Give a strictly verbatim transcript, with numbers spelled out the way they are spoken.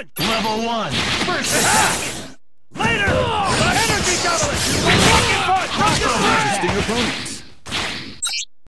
punch! Level one. First attack. Later! The energy javelin! Rocket punch! Rocket punch! Resisting opponent.